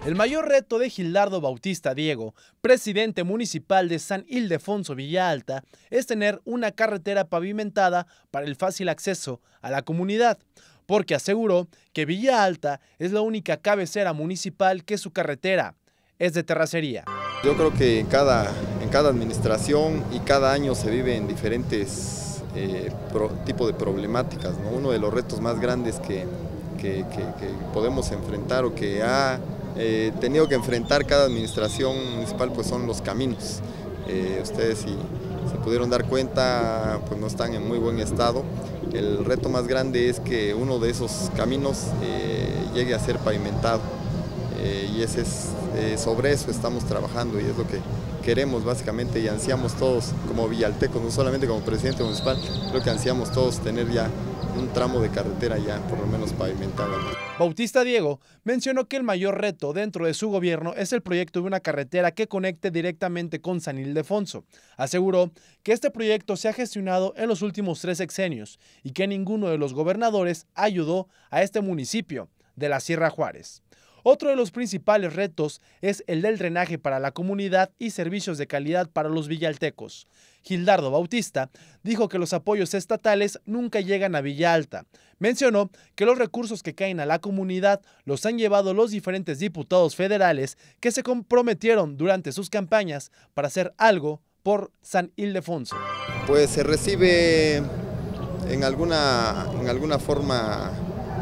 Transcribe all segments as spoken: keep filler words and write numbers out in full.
El mayor reto de Gildardo Bautista Diego, presidente municipal de San Ildefonso Villa Alta, es tener una carretera pavimentada para el fácil acceso a la comunidad, porque aseguró que Villa Alta es la única cabecera municipal que su carretera es de terracería. Yo creo que en cada, en cada administración y cada año se viven diferentes eh, tipos de problemáticas, ¿no? Uno de los retos más grandes que, que, que, que podemos enfrentar o que ha eh, tenido que enfrentar cada administración municipal pues son los caminos. Eh, ustedes si se pudieron dar cuenta pues no están en muy buen estado. El reto más grande es que uno de esos caminos eh, llegue a ser pavimentado. Eh, y ese es, eh, sobre eso estamos trabajando y es lo que queremos básicamente y ansiamos todos como villaltecos, no solamente como presidente municipal, creo que ansiamos todos tener ya un tramo de carretera ya por lo menos pavimentado. Bautista Diego mencionó que el mayor reto dentro de su gobierno es el proyecto de una carretera que conecte directamente con San Ildefonso. Aseguró que este proyecto se ha gestionado en los últimos tres sexenios y que ninguno de los gobernadores ayudó a este municipio de la Sierra Juárez. Otro de los principales retos es el del drenaje para la comunidad y servicios de calidad para los villaltecos. Gildardo Bautista dijo que los apoyos estatales nunca llegan a Villa Alta. Mencionó que los recursos que caen a la comunidad los han llevado los diferentes diputados federales que se comprometieron durante sus campañas para hacer algo por San Ildefonso. Pues se recibe en alguna, en alguna forma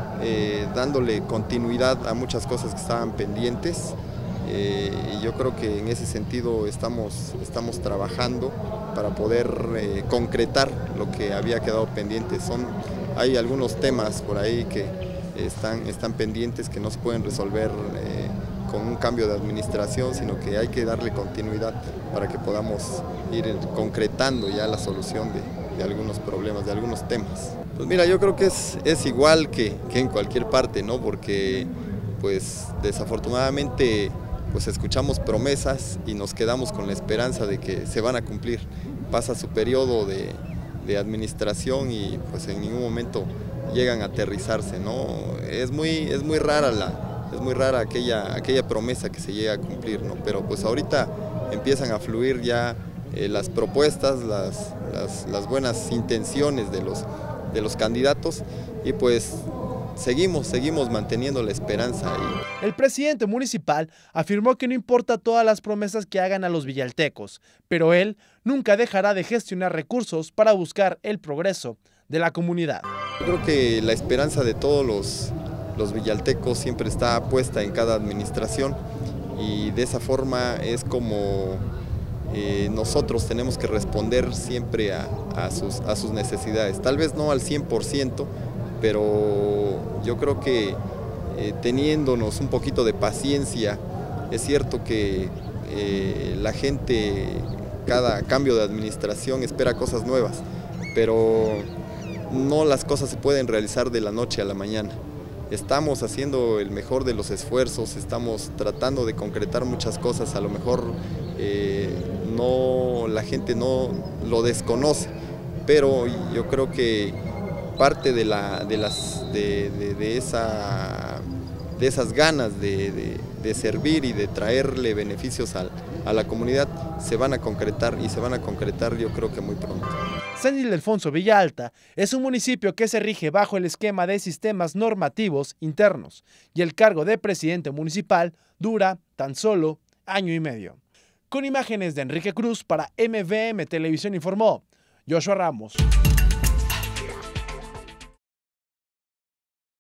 Eh, dándole continuidad a muchas cosas que estaban pendientes eh, y yo creo que en ese sentido estamos, estamos trabajando para poder eh, concretar lo que había quedado pendiente. Son, hay algunos temas por ahí que están, están pendientes que no se pueden resolver eh, con un cambio de administración, sino que hay que darle continuidad para que podamos ir concretando ya la solución de, de algunos problemas, de algunos temas. Pues mira, yo creo que es, es igual que, que en cualquier parte, ¿no? Porque pues desafortunadamente pues escuchamos promesas y nos quedamos con la esperanza de que se van a cumplir. Pasa su periodo de, de administración y pues en ningún momento llegan a aterrizarse, ¿no? Es muy, es muy rara la, es muy rara aquella, aquella promesa que se llega a cumplir, ¿no? Pero pues ahorita empiezan a fluir ya eh, las propuestas, las, las, las buenas intenciones de los de los candidatos y pues seguimos, seguimos manteniendo la esperanza ahí. El presidente municipal afirmó que no importa todas las promesas que hagan a los villaltecos, pero él nunca dejará de gestionar recursos para buscar el progreso de la comunidad. Yo creo que la esperanza de todos los, los villaltecos siempre está puesta en cada administración y de esa forma es como Eh, nosotros tenemos que responder siempre a, a, sus, a sus necesidades, tal vez no al cien por ciento, pero yo creo que eh, teniéndonos un poquito de paciencia, es cierto que eh, la gente, cada cambio de administración espera cosas nuevas, pero no las cosas se pueden realizar de la noche a la mañana. Estamos haciendo el mejor de los esfuerzos, estamos tratando de concretar muchas cosas, a lo mejor eh, no, la gente no lo desconoce, pero yo creo que parte de, la, de, las, de, de, de, esa, de esas ganas de, de, de servir y de traerle beneficios a, a la comunidad se van a concretar y se van a concretar yo creo que muy pronto. San Ildefonso Villa Alta es un municipio que se rige bajo el esquema de sistemas normativos internos y el cargo de presidente municipal dura tan solo año y medio. Con imágenes de Enrique Cruz para M V M Televisión informó Joshua Ramos.